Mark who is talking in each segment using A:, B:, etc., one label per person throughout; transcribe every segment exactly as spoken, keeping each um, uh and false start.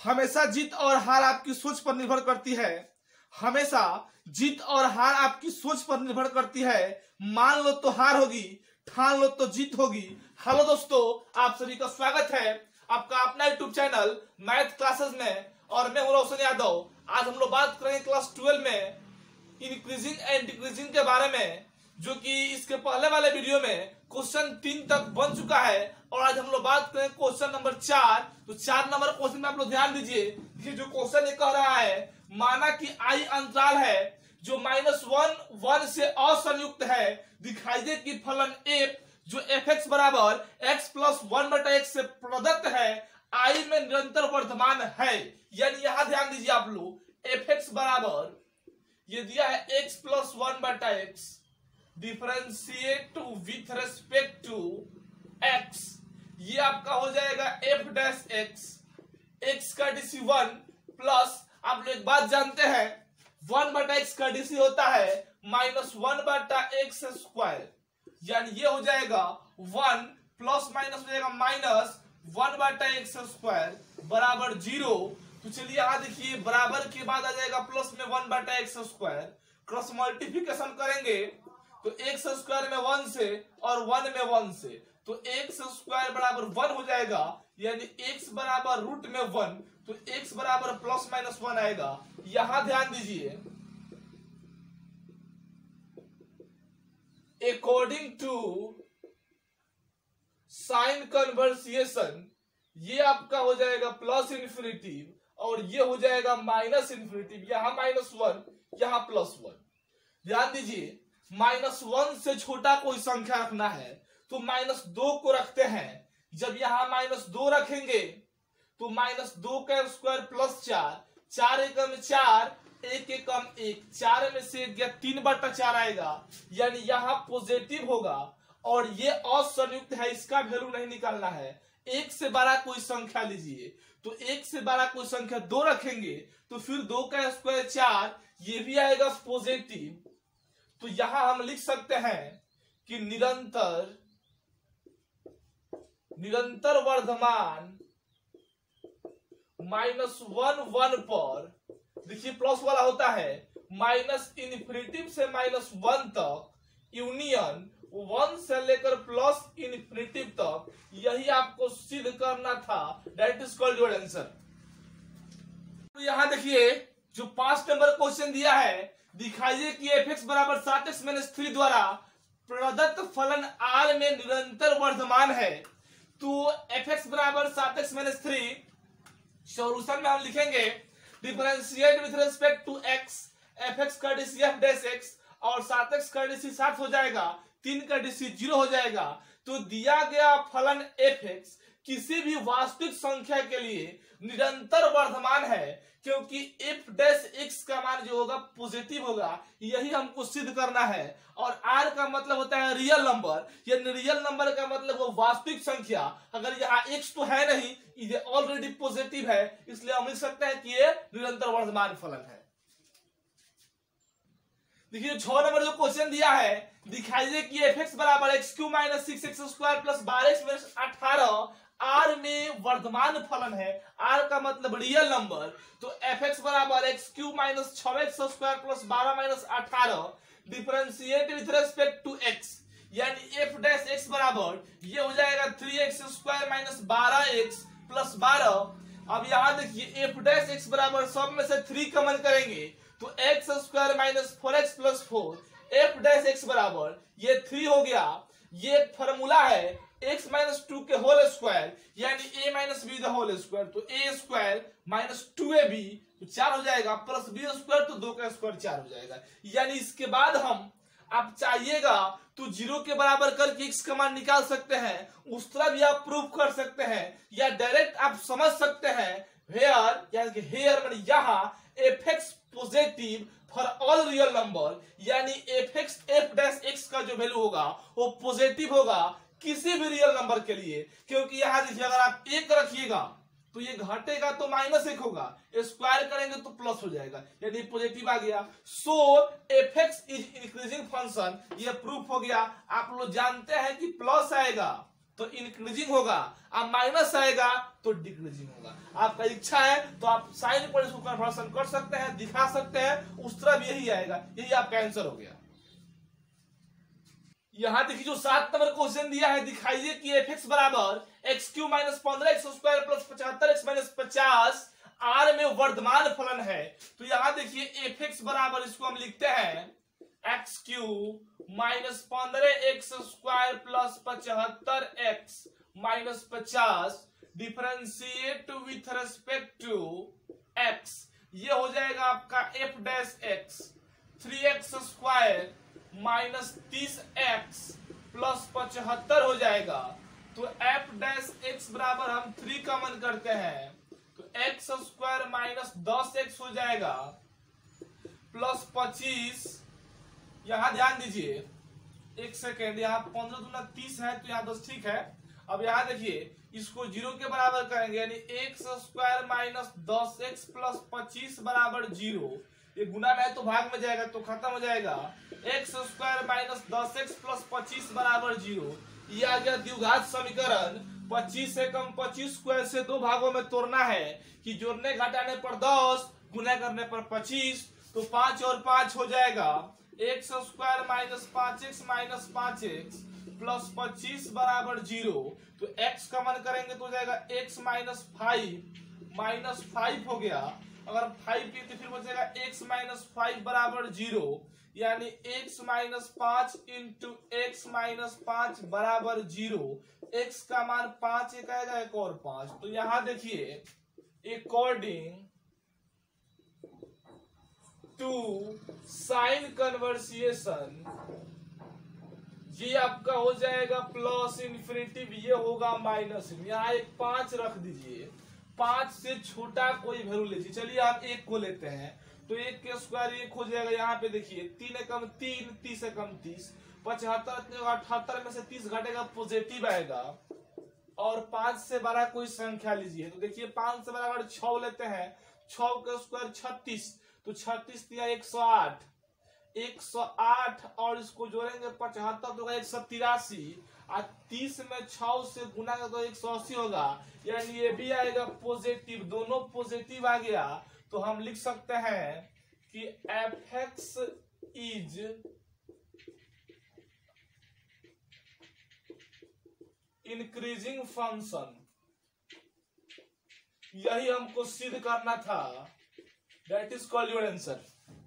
A: हमेशा जीत और हार आपकी सोच पर निर्भर करती है। हमेशा जीत और हार आपकी सोच पर निर्भर करती है। मान लो तो हार होगी, ठान लो तो जीत होगी। हेलो दोस्तों, आप सभी का स्वागत है आपका अपना यूट्यूब चैनल मैथ क्लासेस में, और मैं हूं रोशन यादव। आज हम लोग बात करेंगे क्लास ट्वेल्व में इंक्रीजिंग एंड डिक्रीजिंग के बारे में, जो कि इसके पहले वाले वीडियो में क्वेश्चन तीन तक बन चुका है। और आज हम लोग बात करें क्वेश्चन नंबर चार। तो चार नंबर क्वेश्चन में आप लोग ध्यान दीजिए। ये जो क्वेश्चन ये कह रहा है, माना कि आई अंतराल है जो माइनस वन वन से असंयुक्त है। दिखाई दे कि फलन एफ जो एफ एक्स बराबर एक्स प्लस वन बटा एक्स से प्रदत्त है, आई में निरंतर वर्धमान है। यानी यहां ध्यान दीजिए आप लोग, एफ एक्स बराबर ये दिया है एक्स प्लस वन बटा x, differentiate with respect to x. ये आपका हो जाएगा एफ डैश एक्स, एक्स का डीसी वन प्लस, आप लोग एक बात जानते हैं, वन बटा एक्स का डीसी होता है माइनस वन बटा एक्स स्क्वायर। यानी ये हो जाएगा वन प्लस माइनस हो जाएगा माइनस वन बटा एक्स स्क्वायर बराबर जीरो। तो चलिए यहां देखिए, बराबर के बाद आ जाएगा प्लस में वन बटा एक्स स्क्वायर, क्रॉस मल्टीप्लिकेशन करेंगे तो एक्स स्क्वायर में वन से और वन में वन से, तो एक्स स्क्वायर बराबर वन हो जाएगा। यानी एक्स बराबर रूट में वन, तो एक्स बराबर प्लस माइनस वन आएगा। यहां ध्यान दीजिए, अकॉर्डिंग टू साइन कन्वर्सिएशन ये आपका हो जाएगा प्लस इन्फिनिटिव और ये हो जाएगा माइनस इन्फिनिटिव। यहां माइनस वन, यहां प्लस वन। ध्यान दीजिए, माइनस वन से छोटा कोई संख्या रखना है तो माइनस दो को रखते हैं। जब यहां माइनस दो रखेंगे तो माइनस दो का स्क्वायर प्लस चार, चार एकम चार, एक एकम एक, चार में से एक गया तीन बटा चार आएगा। यानी यहां पॉजिटिव होगा और ये असंयुक्त है, इसका वैल्यू नहीं निकालना है। एक से बड़ा कोई संख्या लीजिए, तो एक से बड़ा कोई संख्या दो रखेंगे तो फिर दो का स्क्वायर चार, ये भी आएगा पॉजिटिव। तो यहां हम लिख सकते हैं कि निरंतर निरंतर वर्धमान माइनस वन वन पर, देखिए प्लस वाला होता है, माइनस इन्फिनिटिव से माइनस वन तक, यूनियन वन से लेकर प्लस इन्फिनिटिव तक, यही आपको सिद्ध करना था। That is called your answer. तो यहां देखिए, जो पांच नंबर क्वेश्चन दिया है, दिखाइए कि एफ एक्स बराबर सात एक्स माइनस थ्री द्वारा प्रदत्त फलन आर में निरंतर वर्धमान है। तो एफ एक्स बराबर सात एक्स माइनस थ्री, सॉल्यूशन में हम लिखेंगे differentiate with respect to x, f x का डीसी एफ डैश एक्स और सात एक्स का डीसी सात हो जाएगा, तीन का डीसी जीरो हो जाएगा। तो दिया गया फलन एफ एक्स किसी भी वास्तविक संख्या के लिए निरंतर वर्धमान है, क्योंकि एफ डैश एक्स का मान जो होगा पॉजिटिव होगा। यही हमको सिद्ध करना है। और आर का मतलब होता है रियल नंबर, यानी रियल नंबर का मतलब वो वास्तविक संख्या। अगर यहाँ एक्स तो है नहीं, ये ऑलरेडी पॉजिटिव है, इसलिए हम लिख सकते हैं कि ये निरंतर वर्धमान फलन है। देखिए छह नंबर जो क्वेश्चन दिया है, दिखाइए कि एफ एक्स बराबर x cube minus six x square plus बारह एक्स माइनस अठारह आर में वर्धमान फलन है। आर का मतलब रियल नंबर, तो एफ एक्स बराबर एक्स क्यू माइनस छह एक्स स्क्वायर प्लस बारह माइनस अठारह, differentiate with respect to x. यानी एफ डैश एक्स बराबर ये हो जाएगा थ्री एक्स स्क्वायर माइनस बारह एक्स प्लस बारह। अब यहां देखिए, एफ डैश एक्स बराबर सब में से थ्री कॉमन करेंगे तो x square minus four x plus four, f dash x बराबर ये थ्री हो गया। ये फॉर्मूला है एक्स माइनस टू के होल स्क्वायर, यानी a minus b the whole square, तो a square minus two a b तो चार हो जाएगा, प्लस बी स्क्वायर तो दो का स्क्वायर चार हो जाएगा। यानी इसके बाद हम, आप चाहिएगा तो जीरो के बराबर करके एक्स का मान निकाल सकते हैं, उस तरह भी आप प्रूव कर सकते हैं, या डायरेक्ट आप समझ सकते हैं हेयर, यानी कि हेयर माने यहाँ f x positive for all real number, यानी f x f dash x का जो वैल्यू होगा वो पॉजिटिव होगा किसी भी रियल नंबर के लिए। क्योंकि यहां देखिए, अगर आप एक रखिएगा तो ये घटेगा तो माइनस एक होगा, स्क्वायर करेंगे तो प्लस हो जाएगा, यानी पॉजिटिव आ गया। So f x is increasing function, ये प्रूफ हो गया। आप लोग जानते हैं कि प्लस आएगा तो इंक्रीजिंग होगा, अब माइनस आएगा तो डिक्रीजिंग होगा। आपका इच्छा है तो आप साइन पर इसको कन्वर्सन कर सकते हैं, दिखा सकते हैं, उस तरह भी यही आएगा। यही आपका आंसर हो गया। यहां देखिए जो सात नंबर क्वेश्चन दिया है, दिखाइए कि एफ एक्स बराबर एक्स क्यू माइनस पंद्रह एक्स स्क्वायर प्लस पचहत्तर एक्स माइनस पचास आर में वर्धमान फलन है। तो यहां देखिए एफ एक्स बराबर, इसको हम लिखते हैं एक्स क्यू माइनस पंद्रह एक्स स्क्वायर प्लस पचहत्तर एक्स माइनस पचास differentiate with respect to x. ये हो जाएगा आपका f dash x three x square minus तीस एक्स प्लस पचहत्तर हो जाएगा। तो एफ डैश एक्स बराबर हम थ्री कॉमन करते हैं तो एक्स स्क्वायर माइनस दस एक्स हो जाएगा प्लस पच्चीस। यहां ध्यान दीजिए एक सेकेंड, यहाँ पंद्रह दूना तीस है तो यहाँ दस ठीक है। अब यहाँ देखिए इसको जीरो के बराबर करेंगे, यानी एक्स स्क्वायर माइनस दस एक्स प्लस पच्चीस बराबर जीरो। ये गुना में है तो भाग में जाएगा तो खत्म हो जाएगा। एक्स स्क्वायर माइनस दस एक्स प्लस पच्चीस बराबर जीरो। ये आ गया द्विघात समीकरण। पच्चीस से कम पच्चीस को ऐसे दो भागों में तोड़ना है कि जोड़ने घटाने पर दस, गुना करने पर पच्चीस, तो पांच और पांच हो जाएगा एक्स स्क्वायर माइनस पांच एक्स माइनस पांच एक्स प्लस पच्चीस बराबर जीरो। तो एक्स कॉमन करेंगे तो हो जाएगा x minus five minus five हो गया। अगर फाइव की तो फिर बचेगा एक्स माइनस फाइव बराबर जीरो, यानी एक्स माइनस पांच इंटू एक्स माइनस पांच बराबर जीरो। एक्स का मान पांच, एक आएगा एक और पांच। तो यहां देखिए अकॉर्डिंग टू साइन कन्वर्सिएशन ये आपका हो जाएगा प्लस इन्फिनिटिव, ये होगा माइनस। यहाँ एक पांच रख दीजिए, पांच से छोटा कोई वैल्यू लीजिए। चलिए आप एक को लेते हैं तो एक के स्क्वायर एक हो जाएगा। यहाँ पे देखिए तीन एकम तीन, तीस एकम तीस, पचहत्तर अठहत्तर में से तीस घटेगा पॉजिटिव आएगा। और पांच से बड़ा कोई संख्या लीजिए तो देखिए पांच से बड़ा अगर छह लेते हैं, छह के स्क्वायर छत्तीस, तो छत्तीस दिया एक सौ आठ, एक सौ आठ और इसको जोड़ेंगे पचहत्तर तो एक सौ तिरासी, और तीस में छह से गुना का तो एक सौ अस्सी होगा, यानी ये भी आएगा पॉजिटिव। दोनों पॉजिटिव आ गया तो हम लिख सकते हैं कि f x is increasing function. यही हमको सिद्ध करना था। That is called your answer.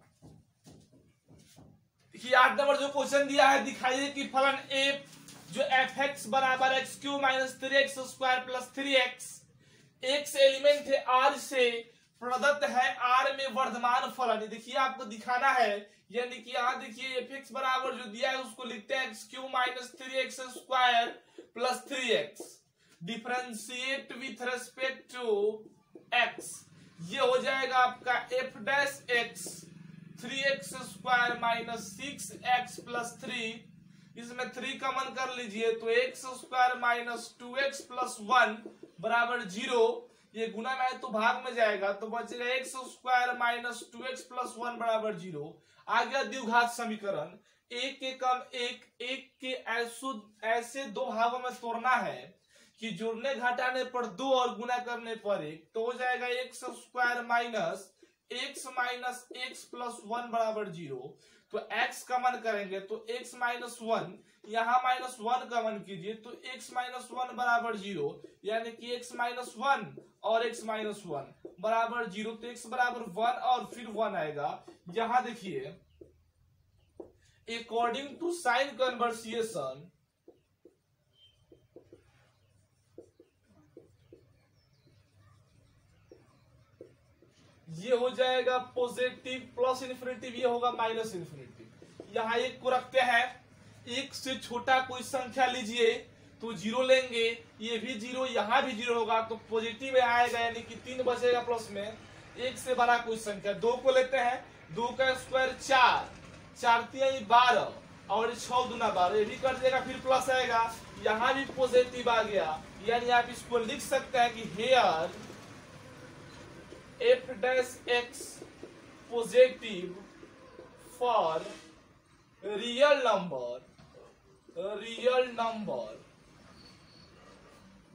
A: देखिए आठ नंबर जो क्वेश्चन दिया है, दिखाइए कि फलन ए जो एफ एक्स बराबर x cube minus three x square plus three x x element है आर से प्रदत्त है आर में वर्धमान फलन। देखिए आपको दिखाना है, यानी कि यहाँ देखिए एफ एक्स बराबर जो दिया है उसको लिखते हैं x cube minus three x square plus three x differentiate with respect to x. ये हो जाएगा आपका f dash x three x square minus six x plus three. इसमें थ्री कॉमन कर लीजिए तो x square minus two x plus one बराबर zero. ये गुना में है तो भाग में जाएगा तो बचेगा x square minus two x plus one बराबर जीरो। आ गया द्विघात समीकरण। एक के कम एक, एक के ऐसे ऐसे दो भागों में तोड़ना है कि जोड़ने घटाने पर दो और गुना करने पर एक, तो हो जाएगा x square minus x minus x plus one बराबर जीरो। तो x कॉमन करेंगे तो x माइनस वन, यहाँ माइनस वन कॉमन कीजिए तो x माइनस वन बराबर जीरो, यानी कि x माइनस वन और x माइनस वन बराबर जीरो। तो x बराबर वन और फिर वन आएगा। यहां देखिए अकॉर्डिंग टू साइन कन्वर्सिएशन ये हो जाएगा पॉजिटिव प्लस इन्फिनिटिव, ये होगा माइनस इन्फिनिटिव। यहाँ एक को रखते हैं, एक से छोटा कोई संख्या लीजिए तो जीरो लेंगे, ये भी जीरो, यहाँ भी जीरो होगा तो पॉजिटिव आएगा, यानी कि तीन बचेगा प्लस में। एक से बड़ा कोई संख्या दो को लेते हैं, दो का स्क्वायर चार, चार तीन बारह और छह दूना बारह, ये भी कर देगा फिर प्लस आएगा। यहाँ भी पॉजिटिव आ गया, यानी आप इसको लिख सकते हैं कि here f dash x positive for real number real number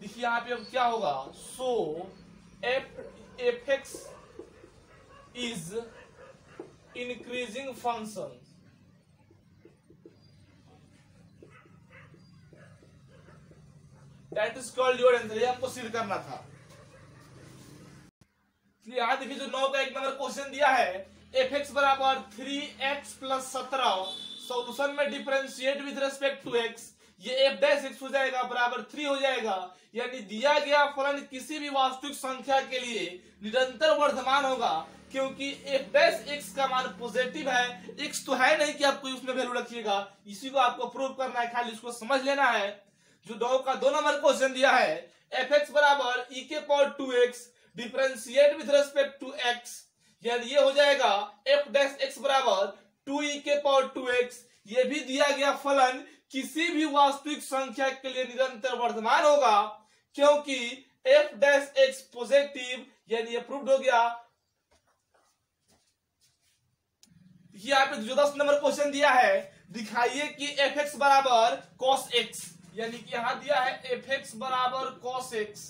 A: देखिए यहाँ पे अब क्या होगा, so f f x is increasing function, that is called your answer. ये हमको सिद्ध करना था। यहाँ देखिए जो नौ का एक नंबर क्वेश्चन दिया है, एफ एक्स बराबर थ्री एक्स प्लस सत्रह, सोल्यूशन में differentiate with respect to x, ये एफ डैश एक्स हो जाएगा बराबर थ्री हो जाएगा। यानी दिया गया फलन किसी भी वास्तविक संख्या के लिए निरंतर वर्धमान होगा, क्योंकि एफ डैश एक्स का मान पॉजिटिव है। एक्स तो है नहीं कि आपको उसमें वैल्यू रखिएगा, इसी को आपको प्रूव करना है, खाली इसको समझ लेना है। जो दो का दो नंबर क्वेश्चन दिया है, एफ एक्स बराबर ई के power two x differentiate with respect to x, यानी ये हो जाएगा एफ डैश एक्स बराबर टू ई के पावर टू एक्स। ये भी दिया गया फलन किसी भी वास्तविक संख्या के लिए निरंतर वर्धमान होगा, क्योंकि एफ डैश एक्स पॉजिटिव, यानी ये प्रूव्ड हो गया। यहाँ पे जो दस नंबर क्वेश्चन दिया है, दिखाइए कि एफ एक्स बराबर कॉस एक्स, यानी कि यहां दिया है एफ एक्स बराबर कॉस एक्स,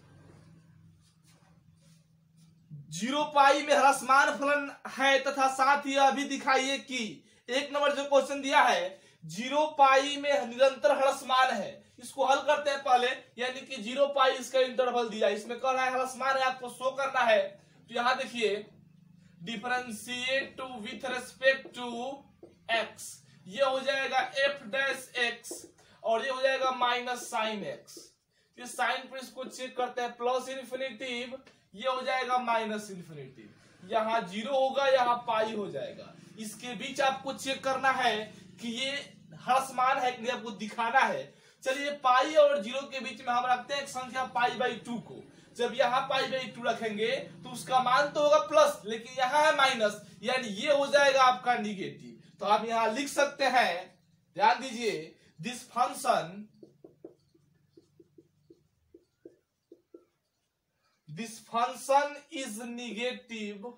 A: जीरो पाई में ह्रासमान फलन है, तथा साथ ही अभी दिखाइए कि एक नंबर जो क्वेश्चन दिया है जीरो पाई में निरंतर ह्रासमान है। इसको हल करते हैं पहले, यानी कि जीरो पाई इसका इंटरवल दिया, इसमें कहना है ह्रासमान है, आपको शो करना है। तो यहां देखिए differentiate with respect to x, ये हो जाएगा एफ डैश एक्स और ये हो जाएगा माइनस साइन एक्स। ये साइन पर इसको चेक करते हैं, प्लस इन्फिनिटिव, ये हो जाएगा माइनस इन्फिनिटिव, यहाँ जीरो होगा, यहाँ पाई हो जाएगा। इसके बीच आपको चेक करना है कि ये ह्रासमान है कि नहीं, आपको दिखाना है। चलिए पाई और जीरो के बीच में हम रखते हैं एक संख्या पाई बाई टू को। जब यहाँ पाई बाई टू रखेंगे तो उसका मान तो होगा प्लस, लेकिन यहाँ है माइनस, यानी ये हो जाएगा आपका निगेटिव। तो आप यहाँ लिख सकते हैं, ध्यान दीजिए, this function this function is negative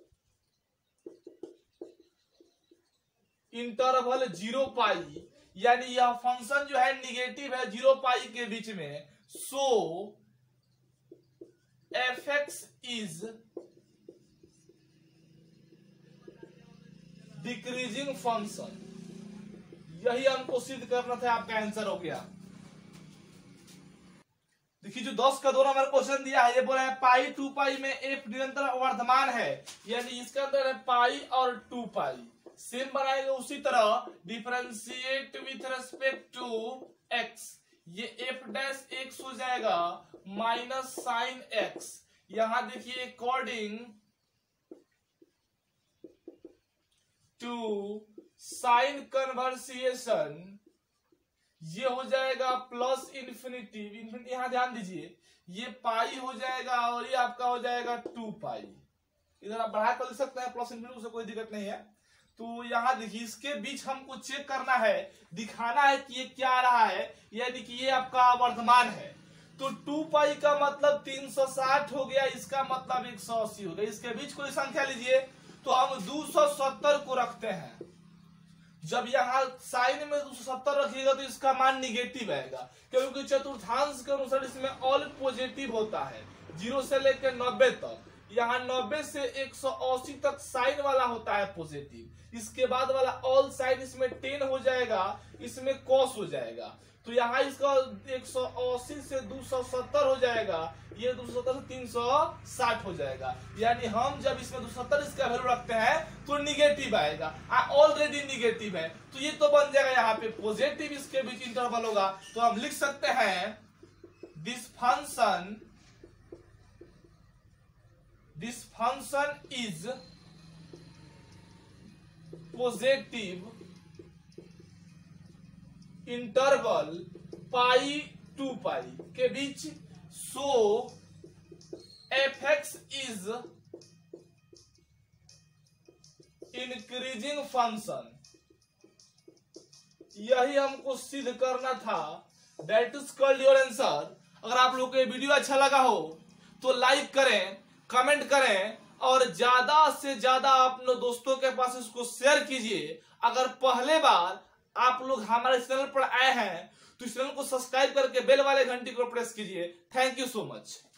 A: interval zero pi, यानी यह फंक्शन जो है निगेटिव है जीरो पाई के बीच में। So f x is decreasing function, यही हमको सिद्ध करना था, आपका आंसर हो गया। देखिए जो दस का दो नंबर क्वेश्चन दिया है, ये बोला है पाई टू पाई में एफ निरंतर वर्धमान है, यानी इसके अंदर है पाई और टू पाई। सेम बनाएंगे उसी तरह, differentiate with respect to x, ये एफ डैश एक्स हो जाएगा माइनस साइन एक्स। यहां देखिए अकॉर्डिंग टू साइन कन्वर्सिएशन, ये हो जाएगा प्लस इन्फिनिटिव, इन्फिनिटी यहां ध्यान दीजिए, ये पाई हो जाएगा और ये आपका हो जाएगा टू पाई। इधर आप बढ़ा कर लिख सकते हैं प्लस इन्फिनिटी, उससे कोई दिक्कत नहीं है। तो यहाँ देखिए इसके बीच हमको चेक करना है, दिखाना है कि ये क्या आ रहा है, यानी कि ये आपका वर्धमान है। तो टू पाई का मतलब तीन सौ साठ हो गया, इसका मतलब एक सौ अस्सी हो गया। इसके बीच कोई संख्या लीजिए, तो हम दो सौ सत्तर को रखते हैं। जब यहाँ साइन में दो सौ सत्तर रखिएगा तो इसका मान निगेटिव आएगा, क्योंकि चतुर्थांश के अनुसार इसमें ऑल पॉजिटिव होता है, जीरो से लेकर नब्बे तक। यहाँ नब्बे से एक सौ अस्सी तक साइन वाला होता है पॉजिटिव, इसके बाद वाला ऑल साइन इसमें टेन हो जाएगा, इसमें कॉस हो जाएगा। तो यहाँ इसका एक सौ अस्सी से दो सौ सत्तर हो जाएगा, ये दो सौ सत्तर से तीन सौ साठ हो जाएगा। यानी हम जब इसमें दो सौ सत्तर इसका वैल्यू रखते हैं तो निगेटिव आएगा, ऑलरेडी निगेटिव है, तो ये तो बन जाएगा यहाँ पे पॉजिटिव, इसके बीच इंटरवल होगा। तो हम लिख सकते हैं this function This function is positive interval pi two pi के बीच, so fx is increasing function, यही हमको सिद्ध करना था। That is called your answer। अगर आप लोगों को ये वीडियो अच्छा लगा हो तो लाइक करें, कमेंट करें और ज्यादा से ज्यादा अपने दोस्तों के पास इसको शेयर कीजिए। अगर पहले बार आप लोग हमारे चैनल पर आए हैं तो इस चैनल को सब्सक्राइब करके बेल वाले घंटी को प्रेस कीजिए। Thank you so much.